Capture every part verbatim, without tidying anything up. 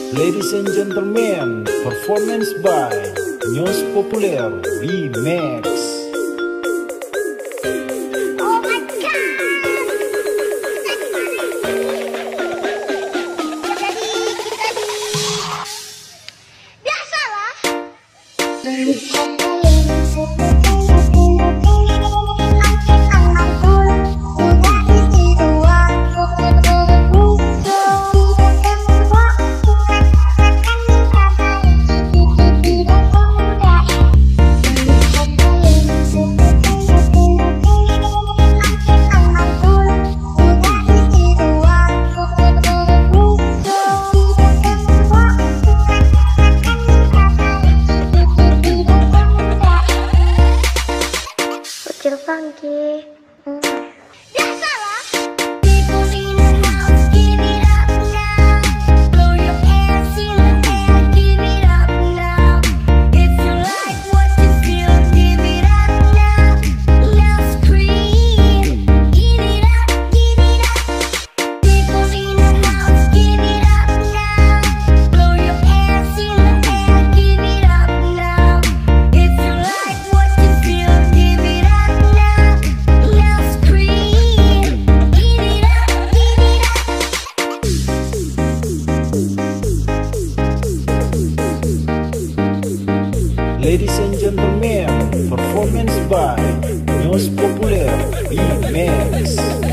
Ladies and gentlemen, performance by News Populer B-Max. Oh my God! Jadi kita di biasalah. Kecil funky. Hmm. Biasalah. People in the house, give it up now. Blow your hands in the air, give it up now. If you like what you feel, give it up now. Now scream, give it up, give it up. People in the house, give it up now. Blow your hands in the air, give it up now. If you like what you feel, give it up. Ladies and gentlemen, performance by News Populer B-Max.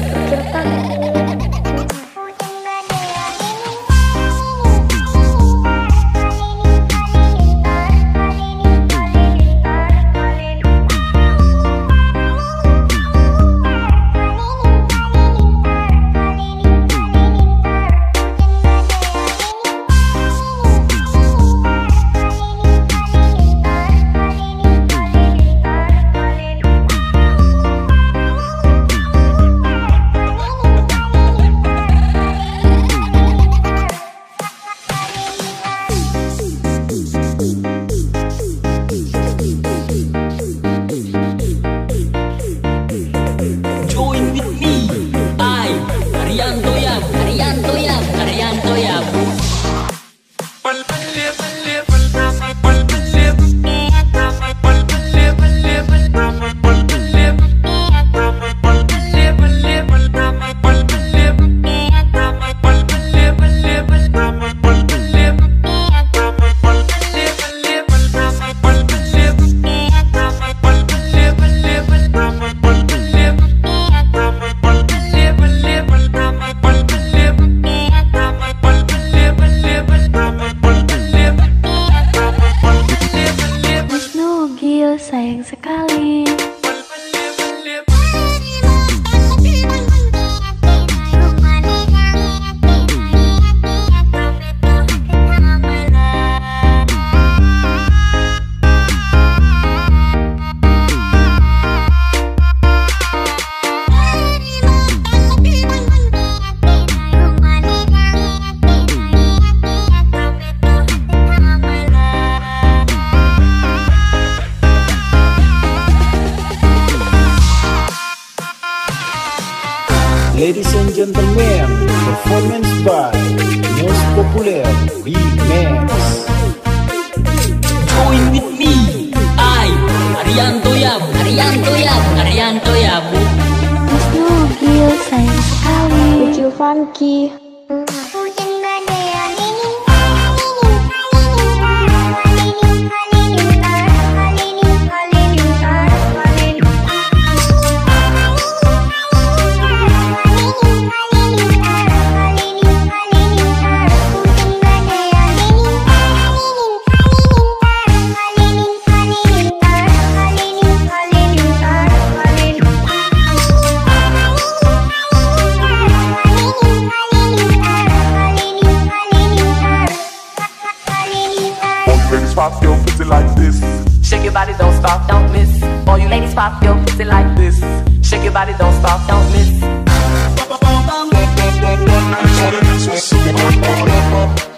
Sayang sekali. Ladies and gentlemen, performance by News Populer B-Max. Join with me, I, Arianto Yabu, Arianto Yabu, Arianto Yabu. Mas Nugil, sayang sekali. Kecil funky. Pop your pussy like this. Shake your body, don't stop, don't miss. All you ladies pop your pussy like this. Shake your body, don't stop, don't miss.